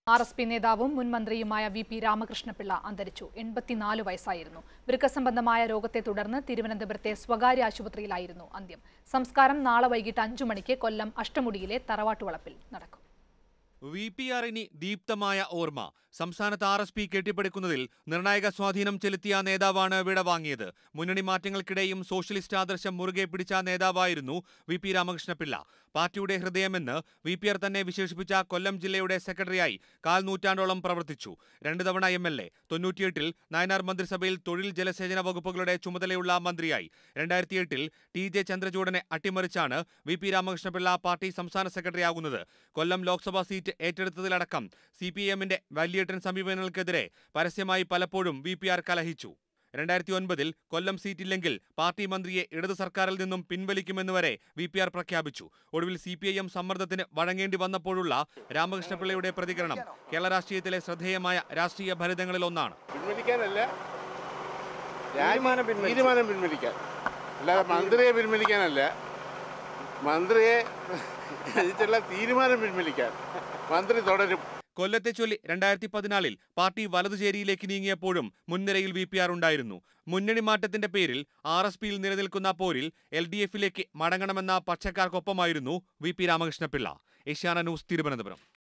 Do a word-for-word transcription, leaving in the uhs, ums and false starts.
R S P നേതാവും മുൻ മന്ത്രിയുമായ വി പി രാമകൃഷ്ണപിള്ള അന്തരിച്ചു. എൺപത്തിനാല് വയസ്സായിരുന്നു. വൃക്കസംബന്ധമായ രോഗത്തെ തുടർന്ന് തിരുവനന്തപുരത്തെ സ്വകാര്യ ആശുപത്രിയിലായിരുന്നു അന്ത്യം. സംസ്കാരം നാളെ വൈകിട്ട് അഞ്ചു മണിക്ക് കൊല്ലം അഷ്ടമുടിയിലെ തറവാട്ടുവളപ്പിൽ നടക്കും. വി പി ആറിന് ദീപ്തമായ ഓർമ്മ. സംസ്ഥാനത്ത് ആർ എസ് പി കെട്ടിപ്പടുക്കുന്നതിൽ നിർണായക സ്വാധീനം ചെലുത്തിയ നേതാവാണ് വിട വാങ്ങിയത്. മുന്നണി മാറ്റങ്ങൾക്കിടെയും സോഷ്യലിസ്റ്റ് ആദർശം മുറുകെ പിടിച്ച നേതാവായിരുന്നു വി പി രാമകൃഷ്ണപിള്ള. പാർട്ടിയുടെ ഹൃദയമെന്ന് വി പി ആർ തന്നെ വിശേഷിപ്പിച്ച കൊല്ലം ജില്ലയുടെ സെക്രട്ടറിയായി കാൽ നൂറ്റാണ്ടോളം പ്രവർത്തിച്ചു. രണ്ടു തവണ എം എൽ എ. തൊണ്ണൂറ്റിയെട്ടിൽ നയനാർ മന്ത്രിസഭയിൽ തൊഴിൽ ജലസേചന വകുപ്പുകളുടെ ചുമതലയുള്ള മന്ത്രിയായി. രണ്ടായിരത്തി എട്ടിൽ ടി ജെ ചന്ദ്രചൂഡനെ അട്ടിമറിച്ചാണ് വി പി രാമകൃഷ്ണപിള്ള പാർട്ടി സംസ്ഥാന സെക്രട്ടറിയാകുന്നത്. കൊല്ലം ലോക്സഭാ സീറ്റ് ഏറ്റെടുത്തതിലടക്കം സി പി എമ്മിന്റെ വലിയേട്ടൻ സമീപനങ്ങൾക്കെതിരെ പരസ്യമായി പലപ്പോഴും വി പി ആർ കലഹിച്ചു. രണ്ടായിരത്തി ഒൻപതിൽ കൊല്ലം സീറ്റില്ലെങ്കിൽ പാർട്ടി മന്ത്രിയെ ഇടതു സർക്കാരിൽ നിന്നും പിൻവലിക്കുമെന്നുവരെ വി പി ആർ പ്രഖ്യാപിച്ചു. ഒടുവിൽ സി പി ഐ എം സമ്മർദ്ദത്തിന് വഴങ്ങേണ്ടി വന്നപ്പോഴുള്ള രാമകൃഷ്ണപിള്ളയുടെ പ്രതികരണം കേരള രാഷ്ട്രീയത്തിലെ ശ്രദ്ധേയമായ രാഷ്ട്രീയ ഫലിതങ്ങളിൽ ഒന്നാണ്. തീരുമാനം പിൻവലിക്കാൻ, അല്ലാതെ മന്ത്രിയെ പിൻവലിക്കാനല്ല, മന്ത്രിയെ തീരുമാനം പിൻവലിക്കാൻ. മന്ത്രി തുടരും. കൊല്ലത്തെ ചൊല്ലി രണ്ടായിരത്തി പതിനാലിൽ പാർട്ടി വലതുചേരിയിലേക്ക് നീങ്ങിയപ്പോഴും മുൻനിരയിൽ വി പി ആർ ഉണ്ടായിരുന്നു. മുന്നണി മാറ്റത്തിന്റെ പേരിൽ ആർ എസ് പിയിൽ നിലനിൽക്കുന്ന പോരിൽ എൽ ഡി എഫിലേക്ക് മടങ്ങണമെന്ന പക്ഷക്കാർക്കൊപ്പമായിരുന്നു V P Ramakrishnapillai. Asianet news, Thiruvananthapuram.